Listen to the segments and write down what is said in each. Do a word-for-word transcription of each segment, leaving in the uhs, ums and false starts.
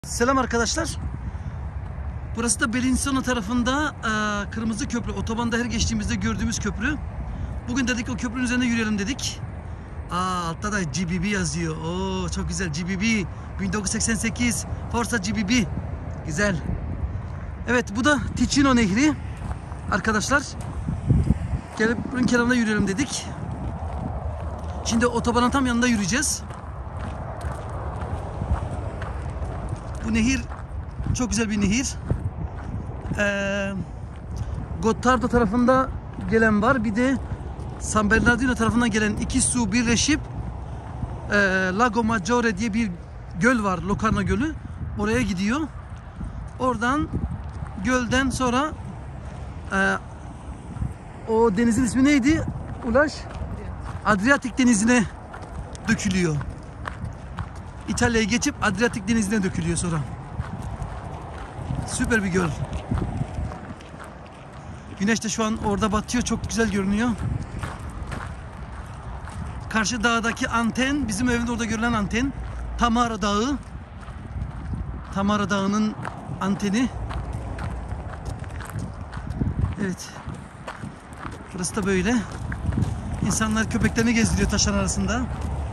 Selam arkadaşlar. Burası da Bellinzona tarafında e, Kırmızı Köprü. Otobanda her geçtiğimizde gördüğümüz köprü. Bugün dedik o köprünün üzerinde yürüyelim dedik. Aa, altta da G B B yazıyor. Oo, çok güzel G B B. bin dokuz yüz seksen sekiz Forza G B B. Güzel. Evet, bu da Ticino Nehri. Arkadaşlar, gelip bunun kenarında yürüyelim dedik. Şimdi otobanın tam yanında yürüyeceğiz. Bu nehir çok güzel bir nehir. Ee, Gottardo tarafında gelen var. Bir de San Bernardino tarafından gelen iki su birleşip e, Lago Maggiore diye bir göl var. Locarno Gölü. Oraya gidiyor. Oradan gölden sonra e, o denizin ismi neydi? Ulaş? Adriyatik denizine dökülüyor. İtalya'ya geçip Adriyatik denizine dökülüyor sonra. Süper bir göl. Güneş de şu an orada batıyor. Çok güzel görünüyor. Karşı dağdaki anten, bizim evin orada görülen anten. Tamara Dağı. Tamara Dağı'nın anteni. Evet. Burası da böyle. İnsanlar köpeklerini gezdiriyor taşların arasında.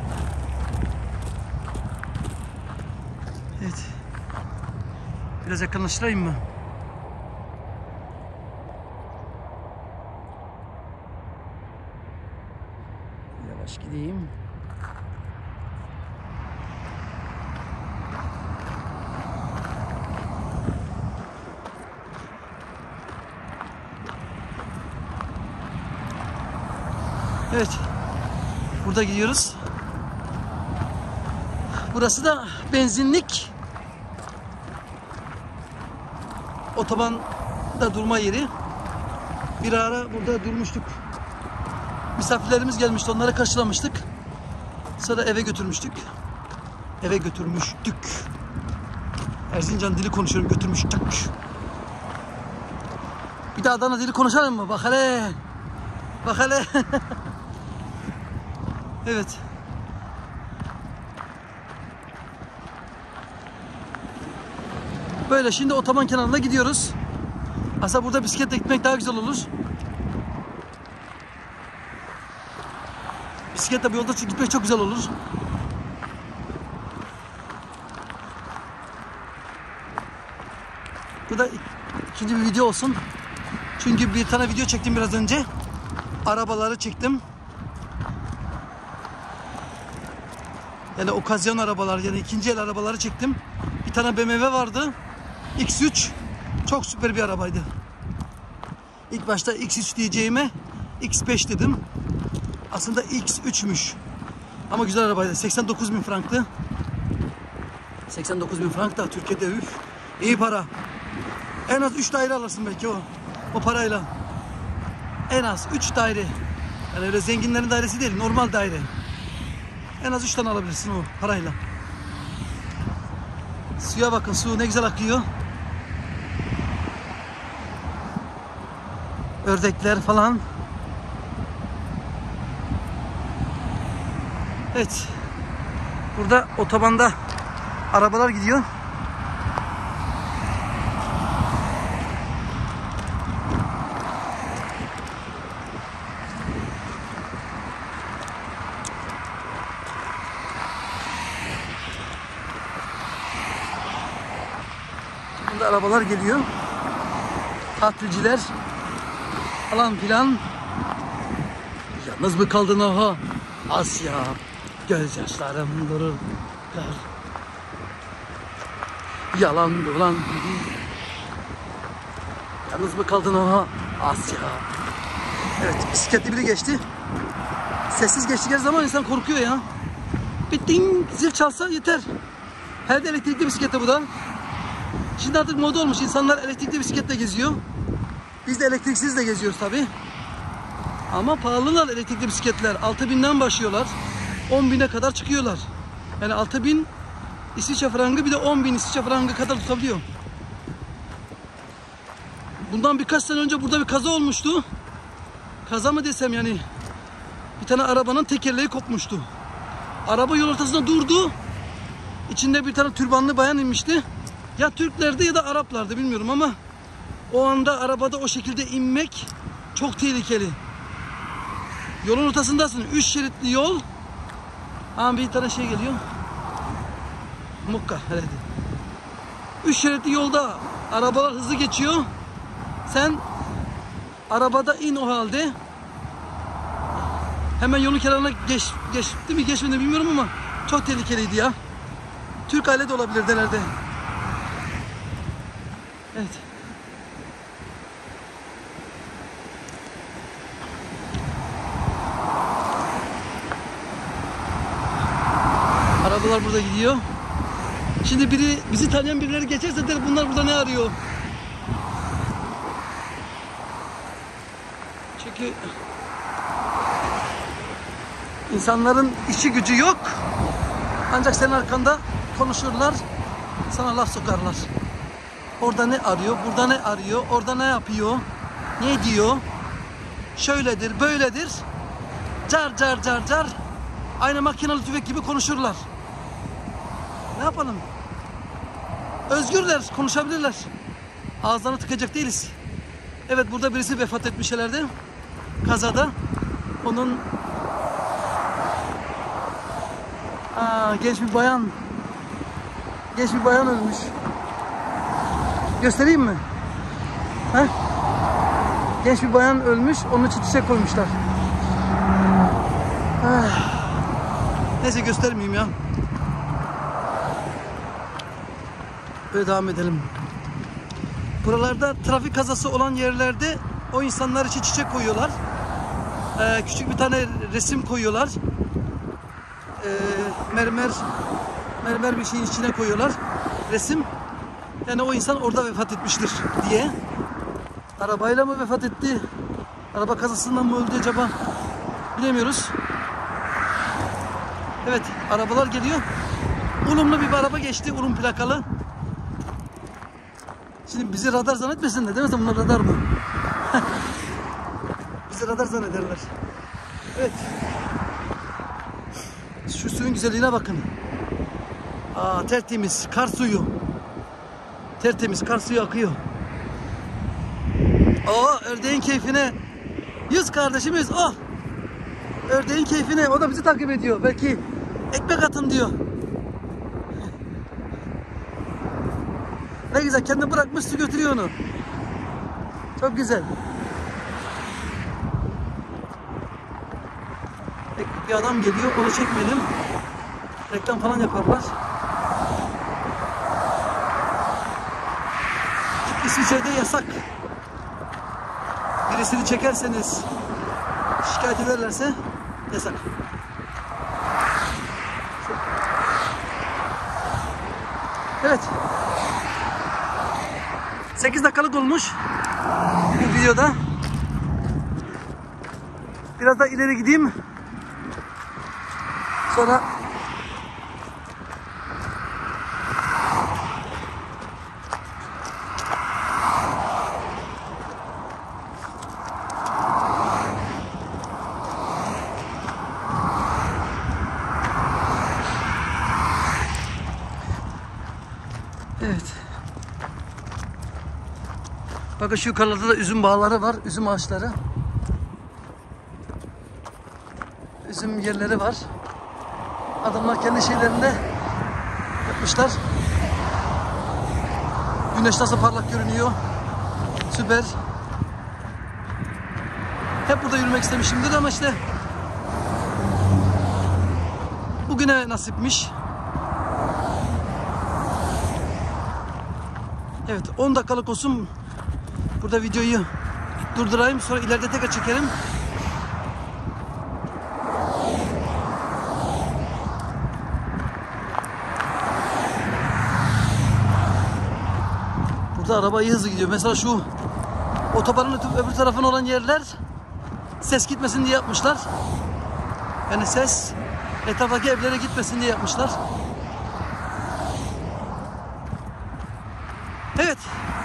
Evet. Biraz yakınlaştırayım mı? Yavaş gideyim. Evet. Burada gidiyoruz. Burası da benzinlik. Otobanda durma yeri. Bir ara burada durmuştuk. Misafirlerimiz gelmişti. Onları karşılamıştık. Sonra eve götürmüştük. Eve götürmüştük. Erzincan dili konuşuyorum. Götürmüştük. Bir de Adana dili konuşalım mı? Bak hele. Bak hele. Evet. Böyle şimdi otoban kenarında gidiyoruz. Aslında burada bisikletle gitmek daha güzel olur. Bisikletle bu yolda gitmek çok güzel olur. Bu da ikinci bir video olsun. Çünkü bir tane video çektim biraz önce. Arabaları çektim. Yani okazyon arabalar, yani ikinci el arabaları çektim. Bir tane B M W vardı. X üç. Çok süper bir arabaydı. İlk başta X üç diyeceğime X beş dedim. Aslında X üç'müş. Ama güzel arabaydı. seksen dokuz bin franktı. seksen dokuz bin frank da Türkiye'de üf. İyi para. En az üç daire alırsın belki o. O parayla. En az üç daire. Yani öyle zenginlerin dairesi değil. Normal daire. En az üç tane alabilirsin o parayla. Suya bakın. Su ne güzel akıyor. Ördekler falan. Evet. Burada otobanda arabalar gidiyor. Burada arabalar geliyor. Tatilciler falan filan. Yalnız mı kaldın aha? Asya, gözyaşlarım durur. Yalan dolan. Yalnız mı kaldın aha? Asya. Evet, bisikletli biri geçti. Sessiz geçtikleri zaman insan korkuyor ya. Bir ding zil çalsa yeter. Her de elektrikli bisiklette bu da. Şimdi artık moda olmuş. İnsanlar elektrikli bisikletle geziyor. Biz de elektriksiz de geziyoruz tabi. Ama pahalılar elektrikli bisikletler. altı binden başlıyorlar. on bine kadar çıkıyorlar. Yani altı bin İsviçre frangı, bir de on bin İsviçre frangı kadar tutabiliyor. Bundan birkaç sene önce burada bir kaza olmuştu. Kaza mı desem yani. Bir tane arabanın tekerleği kopmuştu. Araba yol ortasında durdu. İçinde bir tane türbanlı bayan inmişti. Ya Türklerdi ya da Araplardı bilmiyorum ama o anda arabada o şekilde inmek çok tehlikeli. Yolun ortasındasın. Üç şeritli yol. Ama bir tane şey geliyor. Mukka herhalde. Üç şeritli yolda arabalar hızlı geçiyor. Sen arabada in o halde. Hemen yolun kenarına geç, geçti mi geçmedi bilmiyorum ama çok tehlikeliydi ya. Türk aile de olabilir delerde. Evet. Arabalar burada gidiyor. Şimdi biri bizi tanıyan birileri geçerse der bunlar burada ne arıyor? Çünkü insanların işi gücü yok. Ancak senin arkanda konuşurlar. Sana laf sokarlar. Orada ne arıyor? Burada ne arıyor? Orada ne yapıyor? Ne diyor? Şöyledir, böyledir. Car car car car. Aynı makinalı tüfek gibi konuşurlar. Ne yapalım? Özgürler, konuşabilirler. Ağızlarını tıkacak değiliz. Evet, burada birisi vefat etmiş herhalde. Kazada. Onun Aa, genç bir bayan. Genç bir bayan ölmüş. Göstereyim mi? Heh. Genç bir bayan ölmüş. Onun için çiçek koymuşlar. Ah. Neyse göstermeyeyim ya. Böyle devam edelim. Buralarda trafik kazası olan yerlerde o insanlar için çiçek koyuyorlar. Ee, küçük bir tane resim koyuyorlar. Ee, mermer mermer bir şeyin içine koyuyorlar. Resim. Yani o insan orada vefat etmiştir diye. Arabayla mı vefat etti? Araba kazasından mı öldü acaba? Bilemiyoruz. Evet, arabalar geliyor. Ulumlu bir araba geçti, Ulum plakalı. Şimdi bizi radar zannetmesinler, değil mi? Bunlar radar mı? Bizi radar zannederler. Evet. Şu suyun güzelliğine bakın. Aa, tertemiz kar suyu. Tertemiz kar suyu akıyor. Aa, ördeğin keyfine. Yüz kardeşimiz, oh. Ördeğin keyfine, o da bizi takip ediyor. Belki ekmek atın diyor. Ne güzel, kendi bırakmış, su götürüyor onu. Çok güzel. Bir adam geliyor, onu çekmedim. Reklam falan yaparlar. İsviçre'de yasak. Birisini çekerseniz, şikayet ederlerse yasak. Evet. sekiz dakikalık olmuş bu videoda. Biraz daha ileri gideyim. Sonra evet. Bakın şu yukarıda da üzüm bağları var, üzüm ağaçları. Üzüm yerleri var. Adamlar kendi şeylerinde yapmışlar. Güneş nasıl parlak görünüyor. Süper. Hep burada yürümek istemişimdir ama işte bugüne nasipmiş. Evet, on dakikalık olsun. Burada videoyu durdurayım. Sonra ileride tekrar çekerim. Burada araba iyi hızlı gidiyor. Mesela şu otobanın öbür tarafına olan yerler ses gitmesin diye yapmışlar. Yani ses etraftaki evlere gitmesin diye yapmışlar. Evet.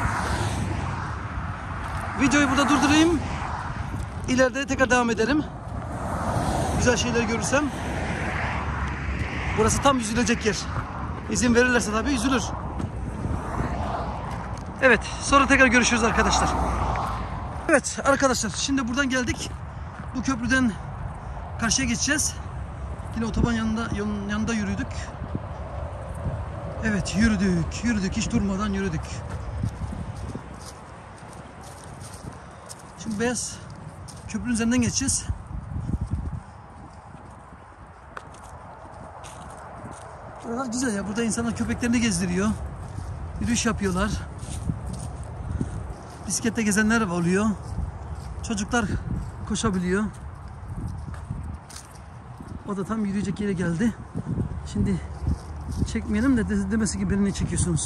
Videoyu burada durdurayım. İleride tekrar devam ederim. Güzel şeyler görürsem. Burası tam yüzülecek yer. İzin verirlerse tabii yüzülür. Evet, sonra tekrar görüşürüz arkadaşlar. Evet arkadaşlar, şimdi buradan geldik. Bu köprüden karşıya geçeceğiz. Yine otoban yanında yolun yanında yürüdük. Evet, yürüdük, yürüdük, hiç durmadan yürüdük. Şimdi beyaz köprünün üzerinden geçeceğiz. Buralar güzel ya. Burada insanlar köpeklerini gezdiriyor. Yürüyüş yapıyorlar. Bisiklette gezenler oluyor. Çocuklar koşabiliyor. O da tam yürüyecek yere geldi. Şimdi çekmeyelim de demesi gibi beni çekiyorsunuz.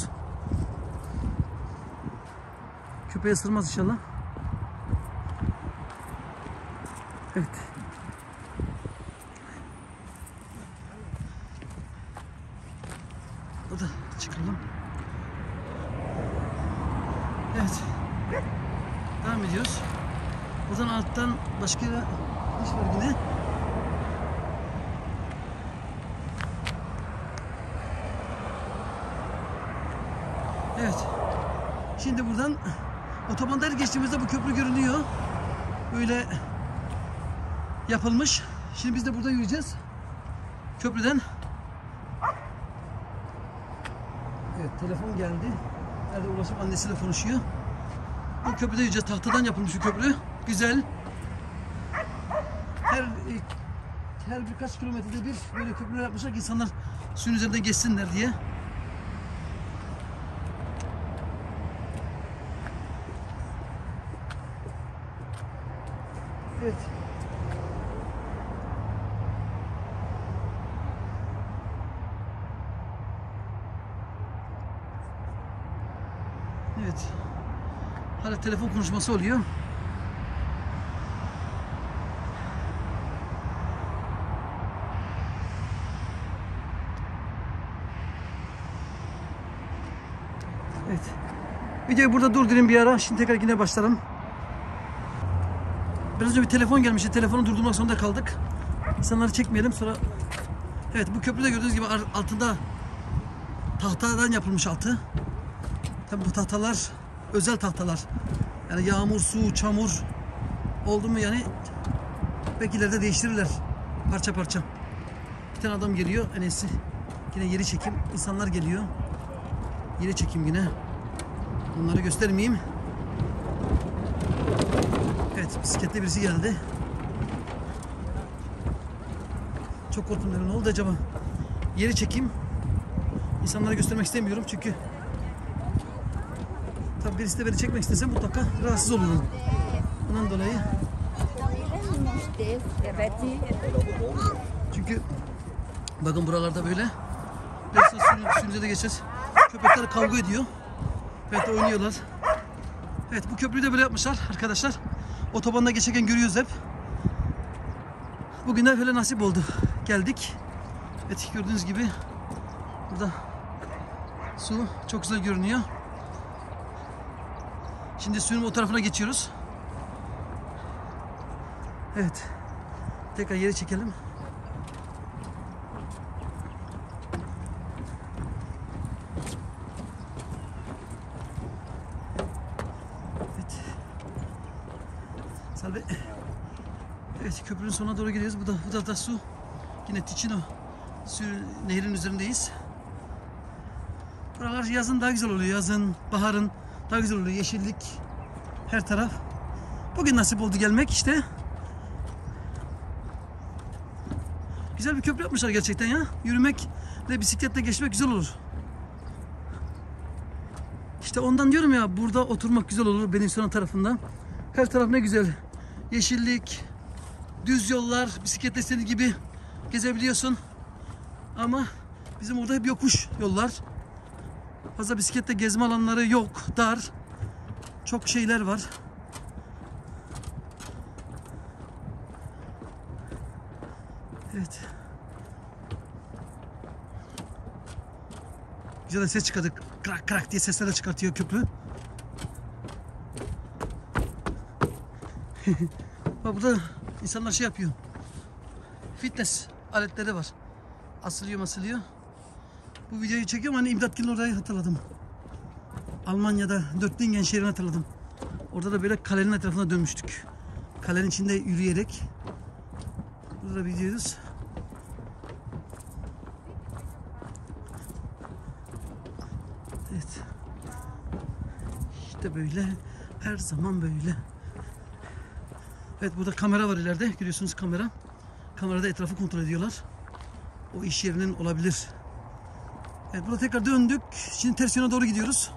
Köpeğe ısırmaz inşallah. Evet. O da çıkalım. Evet. Devam ediyoruz. Buradan alttan başka iş var yine. Evet. Şimdi buradan otobanda her geçtiğimizde bu köprü görünüyor. Böyle yapılmış. Şimdi biz de burada yürüyeceğiz. Köprüden. Evet, telefon geldi. Nerede ulaşıp annesiyle konuşuyor. Bu köprüde yürüyeceğiz. Tahtadan yapılmış bir köprü. Güzel. Her her birkaç kilometrede bir böyle köprüler yapmışlar ki insanlar suyun üzerinden geçsinler diye. Evet. Evet. Hala telefon konuşması oluyor. Evet. Videoyu burada durdurayım bir ara. Şimdi tekrar yine başlarım. Biraz önce bir telefon gelmişti. Telefonu durdurmak zorunda kaldık. İnsanları çekmeyelim sonra. Evet, bu köprüde gördüğünüz gibi altında tahtadan yapılmış altı. Tabii bu tahtalar özel tahtalar. Yani yağmur, su, çamur oldu mu yani belki ileride değiştirirler parça parça. Bir tane adam geliyor. En iyisi yine yeri çekim. İnsanlar geliyor. Yeri çekim yine. Onları göstermeyeyim. Evet, bisikletli birisi geldi. Çok korktum dedim. Ne oldu acaba? Yeri çekeyim. İnsanlara göstermek istemiyorum çünkü tabii birisi de beni çekmek istese mutlaka rahatsız olurum. Bundan dolayı. Çünkü bakın buralarda böyle. Biraz sonra suyun de geçeceğiz. Köpekler kavga ediyor. Evet, oynuyorlar. Evet, bu köprüyü de böyle yapmışlar arkadaşlar. Otobanda geçerken görüyoruz hep. Bugün de böyle nasip oldu. Geldik. Evet, gördüğünüz gibi burada su çok güzel görünüyor. Şimdi suyun o tarafına geçiyoruz. Evet. Tekrar yeri çekelim. Evet. Salve. Evet, köprünün sonuna doğru gidiyoruz. Bu da, bu da, da su. Yine Ticino su nehrin üzerindeyiz. Buralar yazın daha güzel oluyor. Yazın, baharın daha güzel oluyor. Yeşillik her taraf. Bugün nasip oldu gelmek işte. Güzel bir köprü yapmışlar gerçekten ya. Yürümek ve bisikletle geçmek güzel olur. İşte ondan diyorum ya, burada oturmak güzel olur Benimsona tarafında. Her taraf ne güzel. Yeşillik, düz yollar, bisikletle istediğin gibi gezebiliyorsun. Ama bizim orada hep yokuş yollar. Fazla bisikletle gezme alanları yok, dar. Çok şeyler var. Evet. Güzel de ses çıkardık. Krak krak diye sesler de çıkartıyor köprü. Bak burada insanlar şey yapıyor. Fitness aletleri var. Asılıyor masılıyor. Bu videoyu çekiyorum, hani İmdat Gül'ün orayı hatırladım. Almanya'da Dörtlingen şehrini hatırladım. Orada da böyle kalenin etrafına dönmüştük. Kalenin içinde yürüyerek. Burada bir gidiyoruz. Evet. İşte böyle. Her zaman böyle. Evet, burada kamera var ileride. Görüyorsunuz kamera. Kamerada etrafı kontrol ediyorlar. O iş yerinin olabilir. Evet, burada tekrar döndük. Şimdi ters yöne doğru gidiyoruz.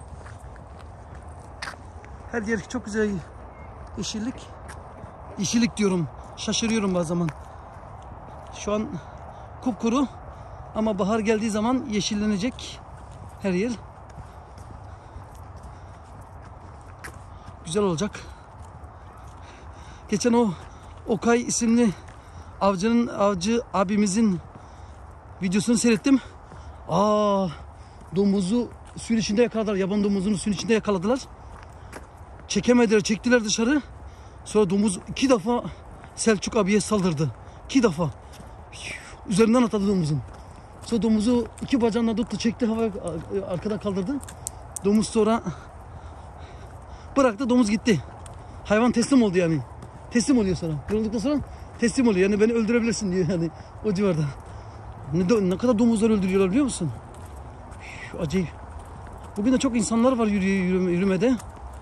Her yer çok güzel yeşillik. Yeşillik diyorum. Şaşırıyorum bazen zaman. Şu an kupkuru ama bahar geldiği zaman yeşillenecek her yer. Güzel olacak. Geçen o Okay isimli avcının avcı abimizin videosunu seyrettim. Aa, domuzu suyun içinde yakaladılar. Yaban domuzunu suyun içinde yakaladılar. Çekemediler, çektiler dışarı. Sonra domuz iki defa Selçuk abiye saldırdı. İki defa. Üzerinden atladı domuzun. Sonra domuzu iki bacağından tuttu, çekti, havaya arkadan kaldırdı. Domuz sonra bıraktı, domuz gitti. Hayvan teslim oldu yani. Teslim oluyor sonra. Yorulduktan sonra teslim oluyor. Yani beni öldürebilirsin diyor yani o civarda. Ne, ne kadar domuzlar öldürüyorlar biliyor musun? Üf, acayip. Bugün de çok insanlar var yürüye, yürüme, yürümede.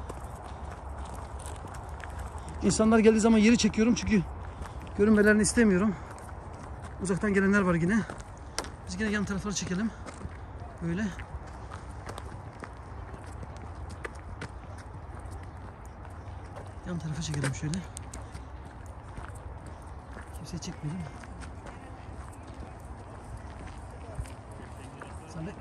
İnsanlar geldiği zaman yeri çekiyorum çünkü görünmelerini istemiyorum. Uzaktan gelenler var yine. Biz yine yan tarafları çekelim. Böyle. Yan tarafa çekelim şöyle. Kimseyi çekmeyelim. Salve.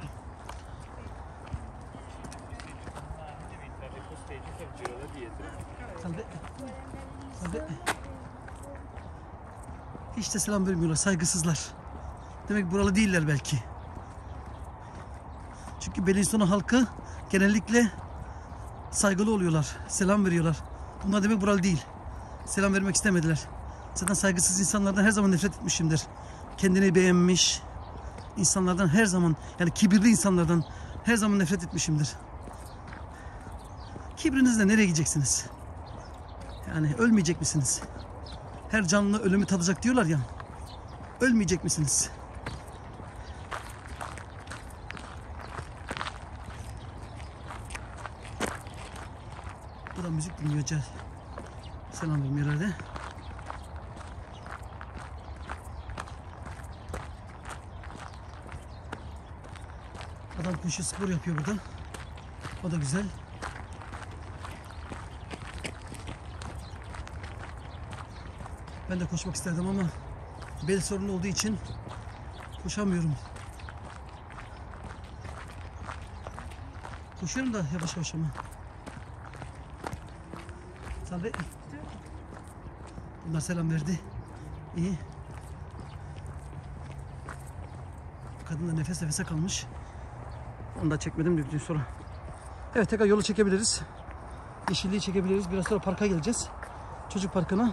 Salve. Salve. Hiç de selam vermiyorlar, saygısızlar. Demek buralı değiller belki. Çünkü Bellinzona halkı genellikle saygılı oluyorlar, selam veriyorlar. Bunlar demek buralı değil. Selam vermek istemediler. Zaten saygısız insanlardan her zaman nefret etmişimdir. Kendini beğenmiş insanlardan her zaman, yani kibirli insanlardan her zaman nefret etmişimdir. Kibrinizle nereye gideceksiniz? Yani ölmeyecek misiniz? Her canlı ölümü tadacak diyorlar ya. Ölmeyecek misiniz? Bu da müzik dinliyor. Selam vermiyor herhalde. Adam koşu spor yapıyor burada. O da güzel. Ben de koşmak isterdim ama bel sorunu olduğu için koşamıyorum. Koşuyorum da yavaş yavaş ama. Salve. Bunlar selam verdi. İyi. Kadın da nefes nefese kalmış. Onu da çekmedim düzdür sonra. Evet, tekrar yolu çekebiliriz. Yeşilliği çekebiliriz. Biraz sonra parka geleceğiz. Çocuk parkına.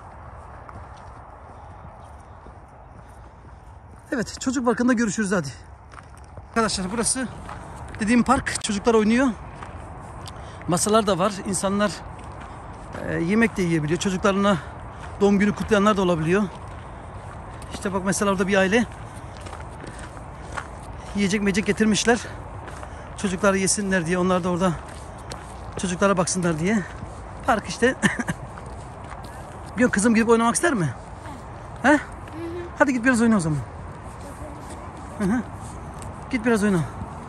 Evet, çocuk parkında görüşürüz hadi. Arkadaşlar, burası dediğim park. Çocuklar oynuyor. Masalar da var. İnsanlar e, yemek de yiyebiliyor. Çocuklarına doğum günü kutlayanlar da olabiliyor. İşte bak, mesela orada bir aile yiyecek mecek getirmişler. Çocuklar yesinler diye. Onlar da orada çocuklara baksınlar diye. Park işte. Bir kızım gidip oynamak ister mi? He? Hı hı. Hadi git biraz oyna o zaman. Hı hı. Git biraz oyna.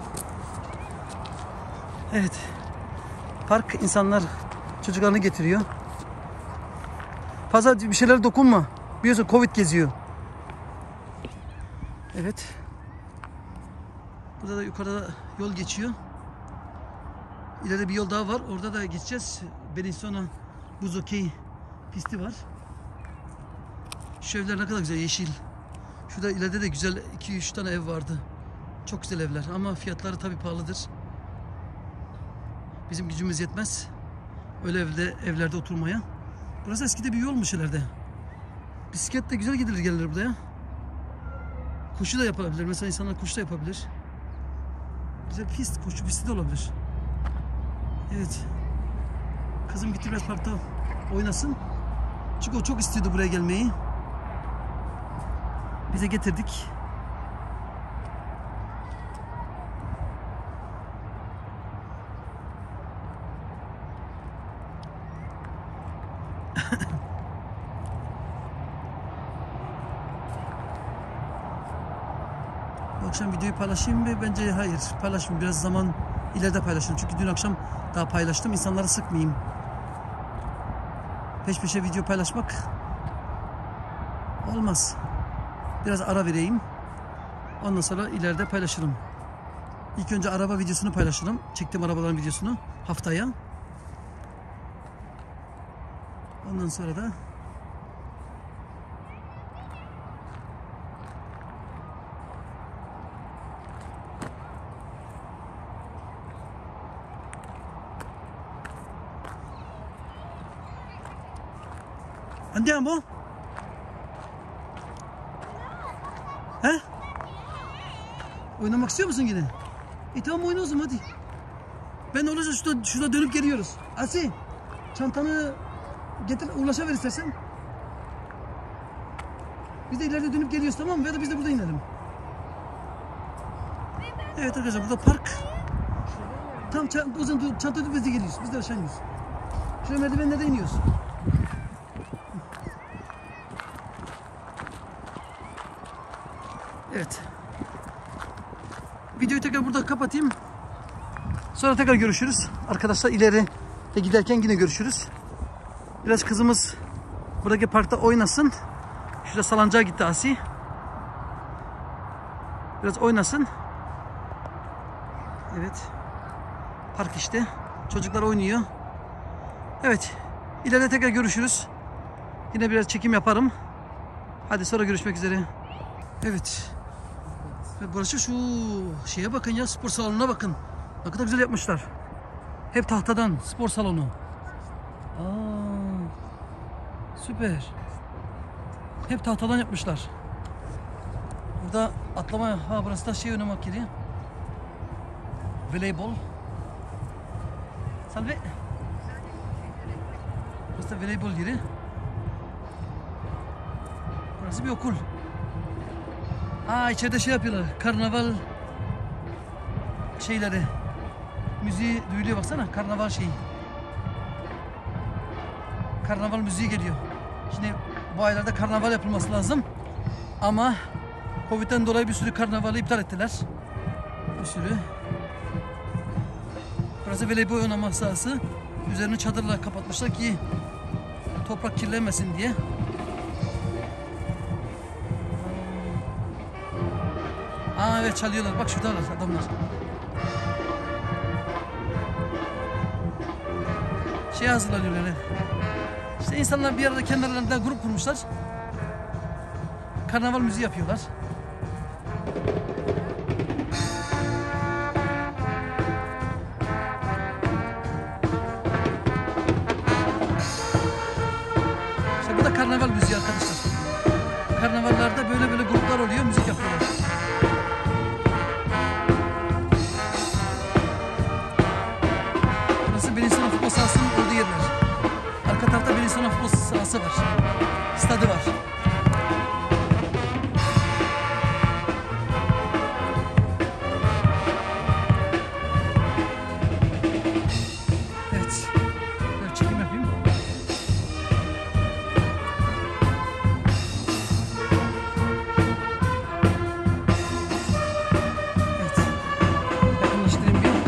Evet. Park, insanlar çocuklarını getiriyor. Fazla bir şeylere dokunma. Biliyorsun Covid geziyor. Evet. Burada da yukarıda yol geçiyor. İleride bir yol daha var. Orada da geçeceğiz. Bellinzona buz okey pisti var. Şu evler ne kadar güzel, yeşil. Şurada ileride de güzel iki üç tane ev vardı. Çok güzel evler ama fiyatları tabii pahalıdır. Bizim gücümüz yetmez öyle evde, evlerde oturmaya. Burası eskide bir yolmuş ileride. Bisikletle güzel gidilir gelir buraya. Koşu da yapabilir. Mesela insanlar koşu da yapabilir. Güzel pist, koşu pisti de olabilir. Evet. Kızım gitti biraz parkta oynasın. Çünkü o çok istiyordu buraya gelmeyi. Bize getirdik. Bu akşam videoyu paylaşayım mı? Bence hayır. Paylaşmayayım. Biraz zaman ileride paylaşırım. Çünkü dün akşam daha paylaştım. İnsanları sıkmayayım. Peş peşe video paylaşmak olmaz. Biraz ara vereyim. Ondan sonra ileride paylaşırım. İlk önce araba videosunu paylaşırım. Çektiğim arabaların videosunu haftaya. Ondan sonra da Andiamo? He? Oynamak istiyor musun yine? E tamam oyna o zaman hadi. Ben olacak şurada, şurada dönüp geliyoruz. Asi, çantanı getir, ulaşaver istersen. Biz de ileride dönüp geliyoruz, tamam mı? Ya da biz de burada inelim. Evet arkadaşlar, burada park. Tam o zaman çanta ödüp biz de geliyoruz. Biz de aşağı iniyoruz. Şöyle merdivenlerde iniyoruz. Evet. Videoyu tekrar burada kapatayım. Sonra tekrar görüşürüz. Arkadaşlar ileri de giderken yine görüşürüz. Biraz kızımız buradaki parkta oynasın. Şurada salıncağa gitti Asi. Biraz oynasın. Evet. Park işte. Çocuklar oynuyor. Evet. İleride tekrar görüşürüz. Yine biraz çekim yaparım. Hadi sonra görüşmek üzere. Evet. Ve burası şu şeye bakın ya, spor salonuna bakın. Ne kadar güzel yapmışlar. Hep tahtadan spor salonu. Aa, süper. Hep tahtadan yapmışlar. Burada atlama, ha burası da şey oynamak yeri. Voleybol. Salve. Burası da voleybol yeri. Burası bir okul. Aa içeride şey yapıyorlar. Karnaval şeyleri. Müziği duyuluyor baksana. Karnaval şeyi. Karnaval müziği geliyor. Şimdi bu aylarda karnaval yapılması lazım. Ama Covid'den dolayı bir sürü karnavalı iptal ettiler. Bir sürü. Burası voleybol oynama sahası. Üzerini çadırla kapatmışlar ki toprak kirlenmesin diye. Aa evet çalıyorlar. Bak şuradalar adamlar. Şey hazırlanıyorlar. İşte insanlar bir arada kenarlarında grup kurmuşlar. Karnaval müziği yapıyorlar. İşte bu da karnaval müziği arkadaşlar. Karnavallarda böyle böyle gruplar oluyor, müzik yapıyorlar. Burası Belisana futbol sahasının olduğu yerler. Arka tarafta Belisana futbol sahası var. Stadı var. Evet. Böyle çekim yapayım. Evet. Yakınlaştırayım bir.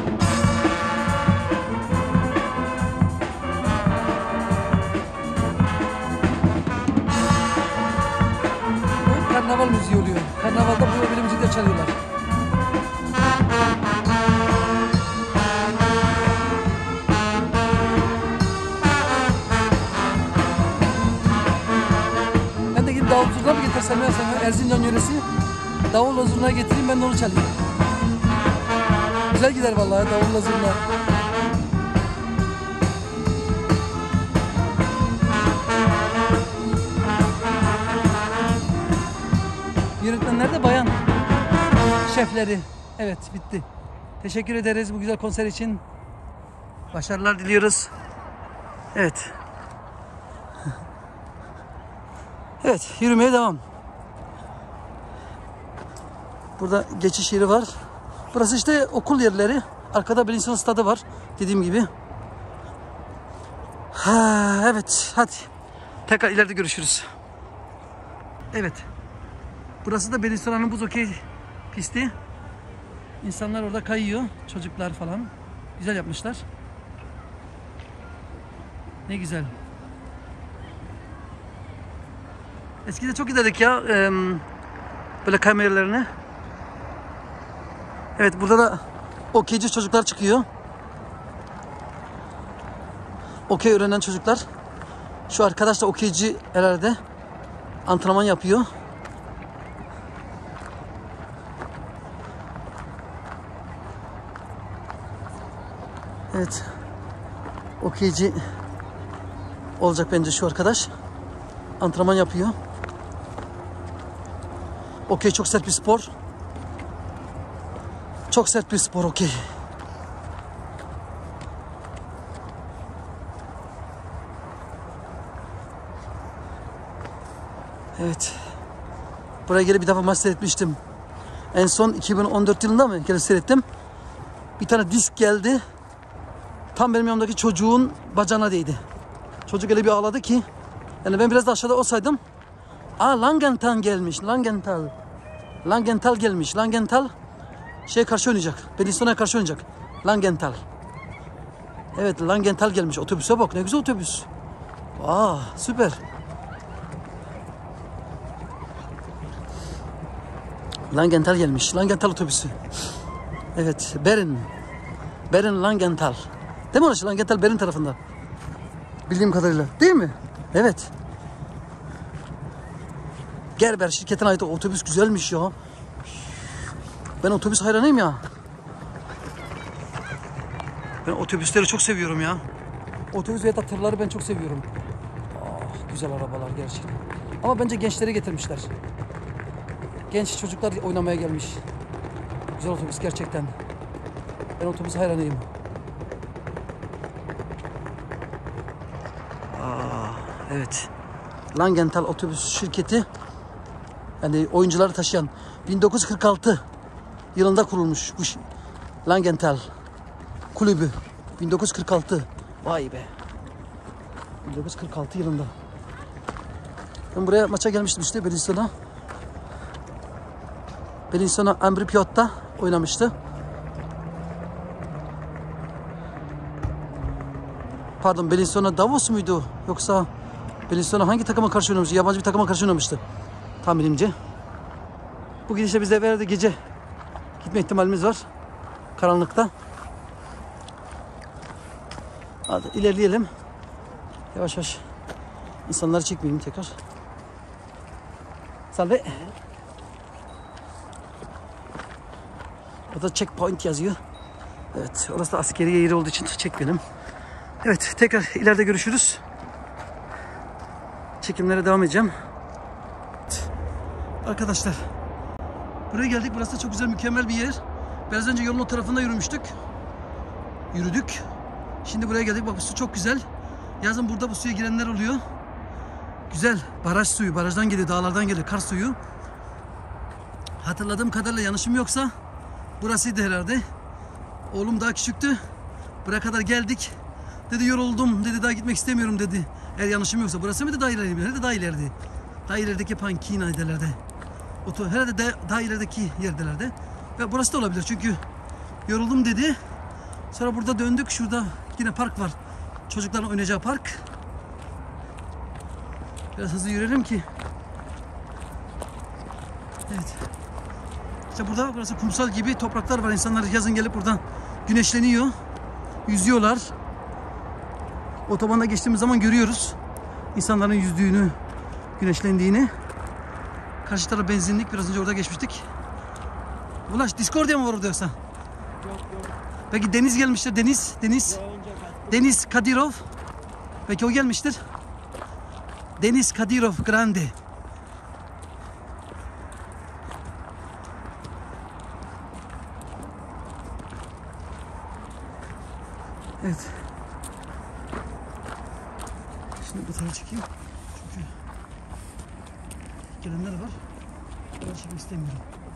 Karnaval müziği oluyor. Karnavalda bu böyle müzikler çalıyorlar. Ben de gidip davul zurna mı getirsem ya sana Erzincan yöresi. Davulla zurna getireyim, ben de onu çalayım. Güzel gider vallahi davulla zurna. Yönetmenler de bayan şefleri. Evet bitti. Teşekkür ederiz bu güzel konser için. Başarılar diliyoruz. Evet. Evet, yürümeye devam. Burada geçiş yeri var. Burası işte okul yerleri. Arkada Bellinson stadı var. Dediğim gibi. Ha, evet, hadi. Tekrar ileride görüşürüz. Evet. Burası da Bellinson'un buz okey pisti. İnsanlar orada kayıyor. Çocuklar falan. Güzel yapmışlar. Ne güzel. Eskiden çok giderdik ya. E, böyle kameralarını. Evet, burada da okeyci çocuklar çıkıyor. Okey öğrenen çocuklar. Şu arkadaş da okeyci herhalde. Antrenman yapıyor. Evet. Okeyci olacak bence şu arkadaş. Antrenman yapıyor. Okey çok sert bir spor. Çok sert bir spor okey. Evet. Buraya gelip bir defa maç seyretmiştim. En son iki bin on dört yılında mı gelip seyrettim. Bir tane disk geldi. Tam benim yanımdaki çocuğun bacağına değdi. Çocuk öyle bir ağladı ki. Yani ben biraz da aşağıda olsaydım. Aa, Langenthal gelmiş. Langenthal. Langenthal gelmiş. Langenthal şey karşı oynayacak. Bellinson'a karşı oynayacak. Langenthal. Evet, Langenthal gelmiş. Otobüse bak, ne güzel otobüs. Aa, süper. Langenthal gelmiş. Langenthal otobüsü. Evet, Bern. Bern Langenthal. Değil mi orası? Langenthal Bern tarafında. Bildiğim kadarıyla. Değil mi? Evet. Gerber şirketine ait otobüs güzelmiş ya. Ben otobüs hayranıyım ya. Ben otobüsleri çok seviyorum ya. Otobüs veya tırları ben çok seviyorum. Ah, güzel arabalar gerçekten. Ama bence gençleri getirmişler. Genç çocuklar oynamaya gelmiş. Güzel otobüs gerçekten. Ben otobüs hayranıyım. Aa, evet. Langenthal otobüs şirketi. Yani oyuncuları taşıyan. bin dokuz yüz kırk altı yılında kurulmuş bu Langenthal kulübü. bin dokuz yüz kırk altı. Vay be. bin dokuz yüz kırk altı yılında. Ben buraya maça gelmiştim işte Bellinson'a. Bellinson'a Ambri Piotta oynamıştı. Pardon, Bellinson'a Davos muydu? Yoksa Bellinson'a hangi takıma karşı oynamıştı? Yabancı bir takıma karşı oynamıştı. Tahminimce. Bu gidişle biz de evlerde gece gitme ihtimalimiz var. Karanlıkta. Hadi ilerleyelim. Yavaş yavaş. İnsanları çekmeyeyim tekrar. Salve. Orada checkpoint yazıyor. Evet, orası da askeri yeri olduğu için çekmeyelim. Evet, tekrar ileride görüşürüz. Çekimlere devam edeceğim. Evet. Arkadaşlar, buraya geldik. Burası da çok güzel, mükemmel bir yer. Biraz önce yolun o tarafında yürümüştük. Yürüdük. Şimdi buraya geldik. Bak, bu su çok güzel. Yazın burada bu suya girenler oluyor. Güzel. Baraj suyu. Barajdan geliyor, dağlardan geliyor. Kar suyu. Hatırladığım kadarıyla yanlışım yoksa burasıydı herhalde. Oğlum daha küçüktü. Buraya kadar geldik. Dedi yoruldum. Dedi daha gitmek istemiyorum dedi. Eğer yanlışım yoksa. Burası mıydı, daha ileride? Herhalde daha ileride. Daha ilerideki Pankina'ydelerde. Herhalde de, daha ilerideki yerdelerde. Ve burası da olabilir çünkü yoruldum dedi. Sonra burada döndük. Şurada yine park var. Çocukların oynayacağı park. Biraz hızlı yürüyelim ki. Evet. İşte burada burası kumsal gibi topraklar var. İnsanlar yazın gelip buradan güneşleniyor. Yüzüyorlar. Otobanda geçtiğimiz zaman görüyoruz. İnsanların yüzdüğünü, güneşlendiğini. Karşı taraf benzinlik. Biraz önce orada geçmiştik. Ulaş, Discordia mı var orada yoksa? Yok yok. Peki Deniz gelmiştir. Deniz, Deniz. Deniz Kadirov. Peki o gelmiştir. Deniz Kadirov Grande. Evet. Şimdi bu tarafa çekeyim. Çünkü gelenler var. Ben çekmek istemiyorum.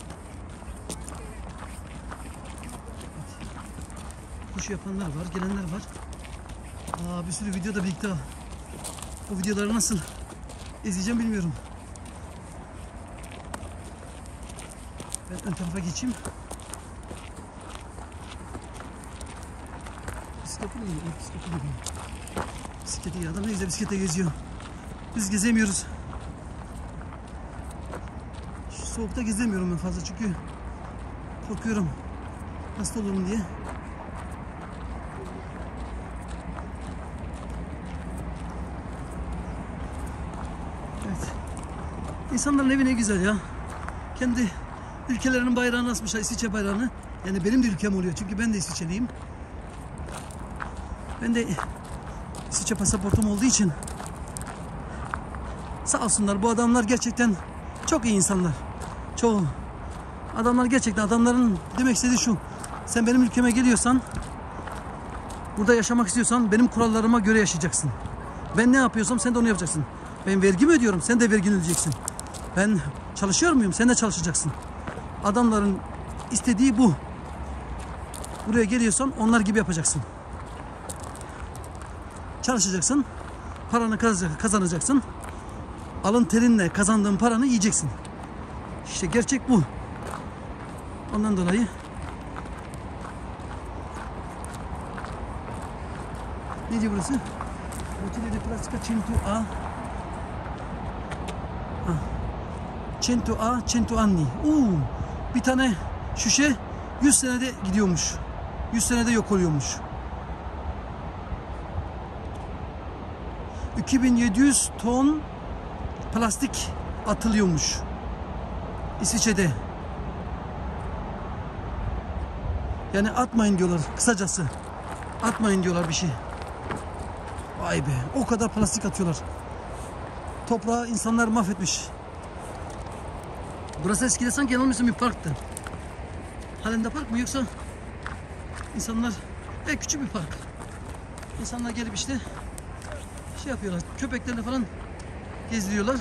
Evet. Koşu yapanlar var, gelenler var. Aa, bir sürü video da birlikte. Bu videoları nasıl izleyeceğim bilmiyorum. Ben ön tarafa geçeyim. Bisikletli mi? Bisikletli mi? Bisikleti ya. Adam ne güzel bisiklete geziyor. Biz gezemiyoruz. Şu soğukta gezemiyorum ben fazla çünkü korkuyorum. Hasta olurum diye. Evet. İnsanların evi ne güzel ya. Kendi ülkelerinin bayrağını asmışlar, İsviçre bayrağını. Yani benim de ülkem oluyor çünkü ben de İsviçreliyim. Ben de İsviçre pasaportum olduğu için sağ olsunlar, bu adamlar gerçekten çok iyi insanlar. Çoğu. Adamlar gerçekten, adamların demek istediği şu: sen benim ülkeme geliyorsan, burada yaşamak istiyorsan benim kurallarıma göre yaşayacaksın. Ben ne yapıyorsam sen de onu yapacaksın. Ben vergi mi ödüyorum? Sen de vergini ödeyeceksin. Ben çalışıyor muyum? Sen de çalışacaksın. Adamların istediği bu. Buraya geliyorsan onlar gibi yapacaksın. Çalışacaksın. Paranı kazanacaksın. Alın terinle kazandığın paranı yiyeceksin. İşte gerçek bu. Ondan dolayı ne diyor burası? Bottiglia di plastica cento a cento a cento anni. Uuu, bir tane şişe yüz senede gidiyormuş. yüz senede yok oluyormuş. iki bin yedi yüz ton plastik atılıyormuş İsviçre'de. Yani atmayın diyorlar kısacası. Atmayın diyorlar bir şey. Vay be, o kadar plastik atıyorlar. Toprağı insanlar mahvetmiş. Burası eskiden sanki yanılmıyorsam bir parktı. Halen de park mı yoksa insanlar, e, küçük bir park. İnsanlar gelip işte şey yapıyorlar, köpeklerle falan gezdiriyorlar.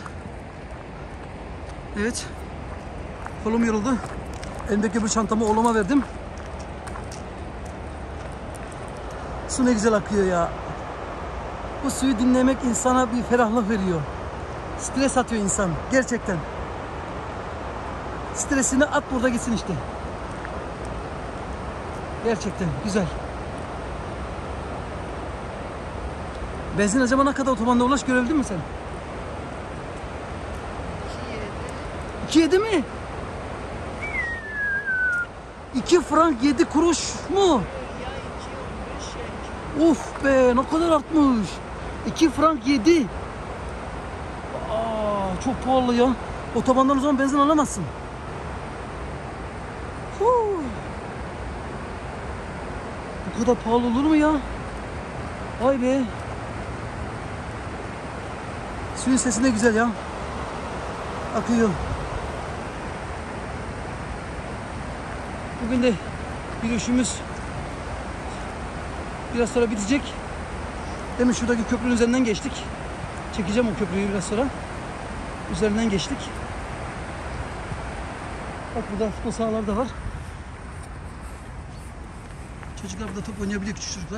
Evet. Kolum yoruldu. Elimdeki bu çantamı oğluma verdim. Su ne güzel akıyor ya. Bu suyu dinlemek insana bir ferahlık veriyor. Stres atıyor insan. Gerçekten. Stresini at, burada gitsin işte. Gerçekten güzel. Benzin acaba ne kadar otobanda ulaş, görebildin mi sen? iki yedi mi? iki frank yedi kuruş mu? Of be, ne kadar artmış. iki frank yedi. Aa, çok pahalı ya. Otobandan o zaman benzin alamazsın. Huu. Bu kadar pahalı olur mu ya? Vay be. Suyun sesi ne güzel ya. Akıyor. Bugün de yürüyüşümüz biraz sonra bitecek. Demin şuradaki köprünün üzerinden geçtik. Çekeceğim o köprüyü biraz sonra. Üzerinden geçtik. Bak burada futbol sahaları da var. Çocuklar burada top oynayabiliyor, küçük çocuklar.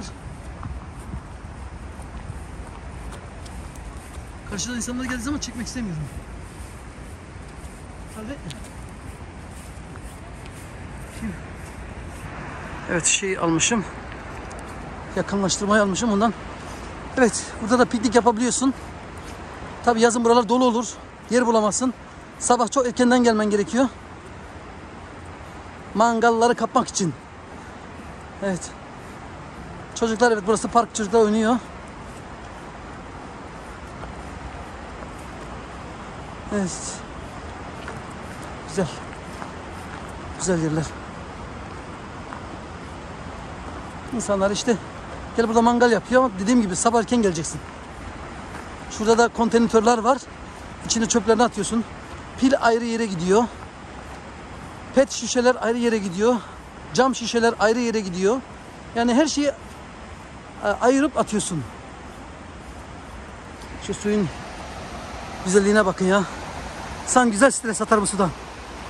Karşıdan insanlar geldiği zaman çekmek istemiyorum. Hadi. Evet, şey almışım. Yakınlaştırmayı almışım ondan. Evet, burada da piknik yapabiliyorsun. Tabi yazın buralar dolu olur. Yer bulamazsın. Sabah çok erkenden gelmen gerekiyor. Mangalları kapmak için. Evet. Çocuklar, evet, burası park, çocuklar oynuyor. Evet. Güzel. Güzel yerler. İnsanlar işte gel burada mangal yapıyor. Dediğim gibi sabah erken geleceksin. Şurada da kontenitörler var. İçine çöplerini atıyorsun. Pil ayrı yere gidiyor. Pet şişeler ayrı yere gidiyor. Cam şişeler ayrı yere gidiyor. Yani her şeyi ayırıp atıyorsun. Şu suyun güzelliğine bakın ya. Sen güzel stres atar bu sudan.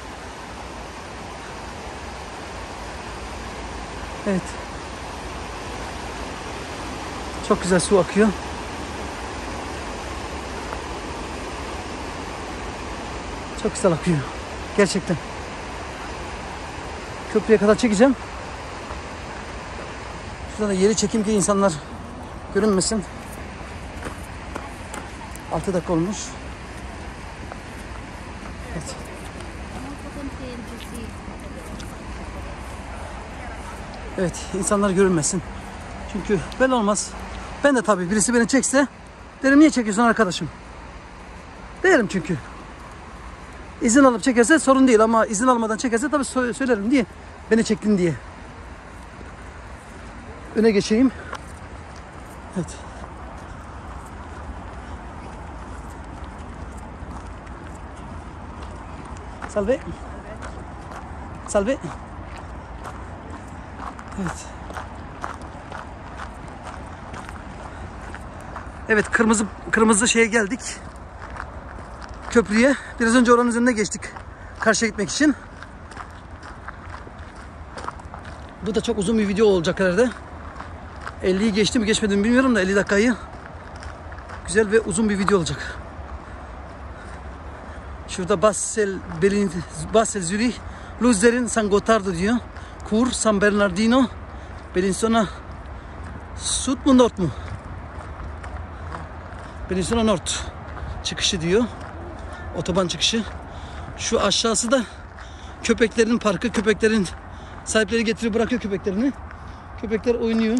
Evet. Çok güzel su akıyor. Çok güzel akıyor. Gerçekten. Köprüye kadar çekeceğim. Şurada da yeri çekeyim ki insanlar görünmesin. altı dakika olmuş. Evet. Evet, insanlar görünmesin. Çünkü belli olmaz. Ben de tabii birisi beni çekse derim niye çekiyorsun arkadaşım? Derim çünkü. İzin alıp çekerse sorun değil ama izin almadan çekerse tabii söylerim diye. Beni çektin diye. Öne geçeyim. Evet. Salve. Salve. Evet. Evet, kırmızı kırmızı şeye geldik. Köprüye. Biraz önce oranın üzerine geçtik. Karşıya gitmek için. Bu da çok uzun bir video olacak herhalde. elliyi geçti mi geçmedi mi bilmiyorum da elli dakikayı. Güzel ve uzun bir video olacak. Şurada Basel, Berlin, Basel, Zürich, Luzern, San Gottardo diyor. Kur, San Bernardino, Bellinzona Sud mu Nord mu? Bellinzona Nord çıkışı diyor. Otoban çıkışı. Şu aşağısı da köpeklerin parkı. Köpeklerin sahipleri getirip bırakıyor köpeklerini. Köpekler oynuyor.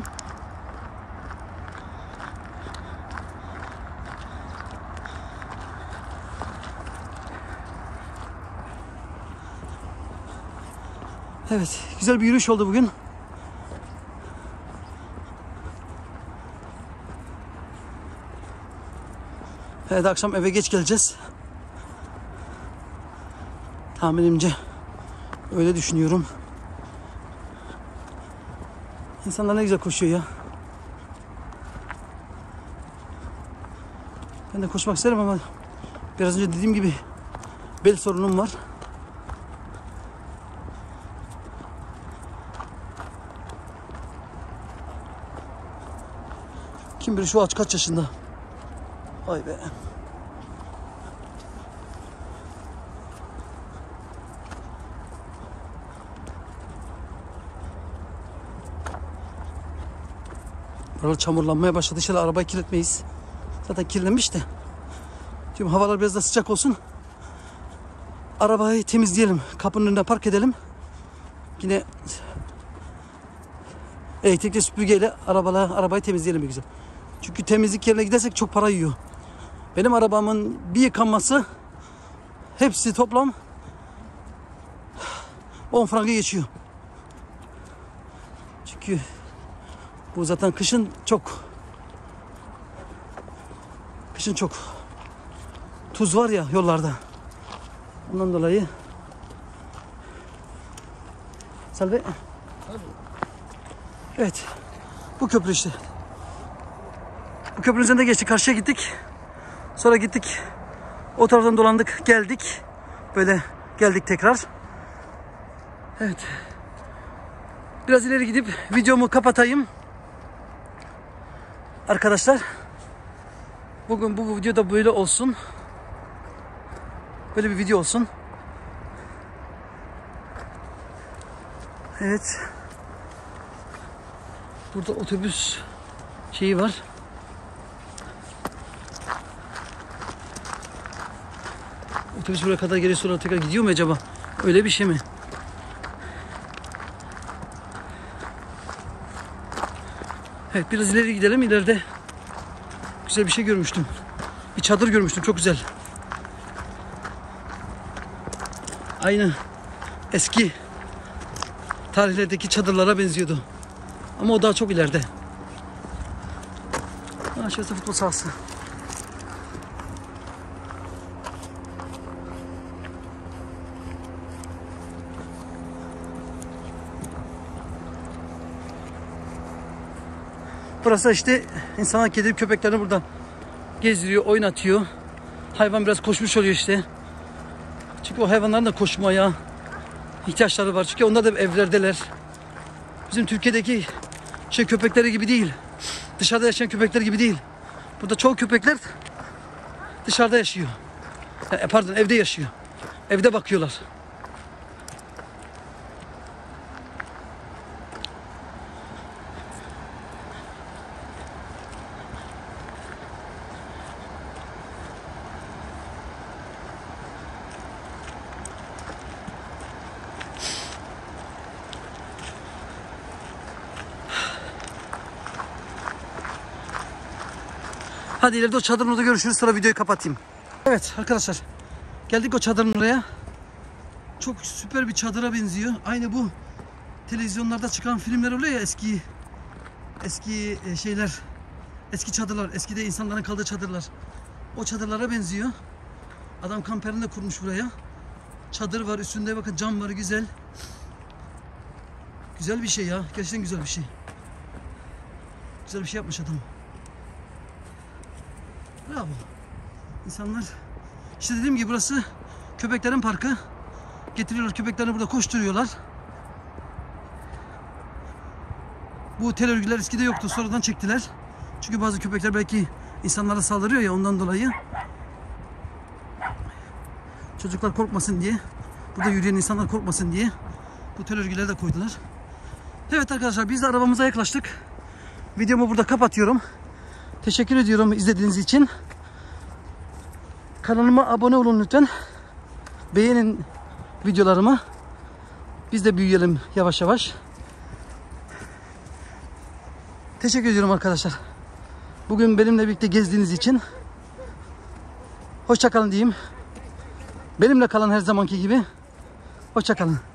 Evet, güzel bir yürüyüş oldu bugün. Evet, akşam eve geç geleceğiz. Tahminimce öyle düşünüyorum. İnsanlar ne güzel koşuyor ya. Ben de koşmak isterim ama biraz önce dediğim gibi bel sorunum var. Kim bilir şu ağaç kaç yaşında? Vay be. Buralar çamurlanmaya başladı. İnşallah arabayı kirletmeyiz. Zaten kirlenmiş de. Tüm havalar biraz da sıcak olsun. Arabayı temizleyelim. Kapının önüne park edelim. Yine elektrikli süpürgeyle arabayı, arabayı temizleyelim bir güzel. Çünkü temizlik yerine gidersek çok para yiyor. Benim arabamın bir yıkanması hepsi toplam on franga geçiyor. Çünkü bu zaten kışın çok kışın çok tuz var ya yollarda. Ondan dolayı Salve. Evet. Bu köprü işte. Bu köprünün üzerinde geçtik. Karşıya gittik. Sonra gittik. O taraftan dolandık. Geldik. Böyle geldik tekrar. Evet. Biraz ileri gidip videomu kapatayım. Arkadaşlar. Bugün bu videoda böyle olsun. Böyle bir video olsun. Evet. Burada otobüs şeyi var. Otobüs buraya kadar geliyor sonra tekrar gidiyor mu acaba? Öyle bir şey mi? Evet, biraz ileri gidelim. İleride güzel bir şey görmüştüm. Bir çadır görmüştüm. Çok güzel. Aynı eski tarihlerdeki çadırlara benziyordu. Ama o daha çok ileride. Ha, şurası futbol sahası. Burası işte insanlar kedi köpeklerini buradan gezdiriyor, oynatıyor. Hayvan biraz koşmuş oluyor işte. Çünkü o hayvanların da koşmaya ihtiyaçları var. Çünkü onlar da evlerdeler. Bizim Türkiye'deki şey köpekleri gibi değil. Dışarıda yaşayan köpekler gibi değil. Burada çoğu köpekler dışarıda yaşıyor. E, pardon evde yaşıyor. Evde bakıyorlar. Hadi ileride o çadırın orada görüşürüz. Sonra videoyu kapatayım. Evet arkadaşlar. Geldik o çadırın oraya. Çok süper bir çadıra benziyor. Aynı bu televizyonlarda çıkan filmler oluyor ya, eski eski şeyler. Eski çadırlar. Eskide insanların kaldığı çadırlar. O çadırlara benziyor. Adam kamperini de kurmuş buraya. Çadır var. Üstünde bakın cam var. Güzel. Güzel bir şey ya. Gerçekten güzel bir şey. Güzel bir şey yapmış adam. Bravo. İnsanlar işte dediğim gibi burası köpeklerin parkı. Getiriyorlar köpeklerini burada koşturuyorlar. Bu tel örgüler eskide yoktu. Sonradan çektiler. Çünkü bazı köpekler belki insanlara saldırıyor ya, ondan dolayı. Çocuklar korkmasın diye, burada yürüyen insanlar korkmasın diye bu tel örgüleri de koydular. Evet arkadaşlar, biz de arabamıza yaklaştık. Videomu burada kapatıyorum. Teşekkür ediyorum izlediğiniz için. Kanalıma abone olun lütfen. Beğenin videolarımı. Biz de büyüyelim yavaş yavaş. Teşekkür ediyorum arkadaşlar. Bugün benimle birlikte gezdiğiniz için. Hoşça kalın diyeyim. Benimle kalın her zamanki gibi. Hoşça kalın.